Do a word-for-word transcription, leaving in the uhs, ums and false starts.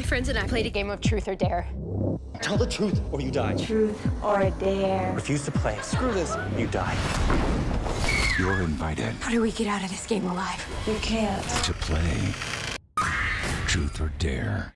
friends and I played a game of truth or dare. Tell the truth or you die. Truth or dare. Refuse to play. Screw this. You die. You're invited. How do we get out of this game alive? You can't. To play Truth or Dare.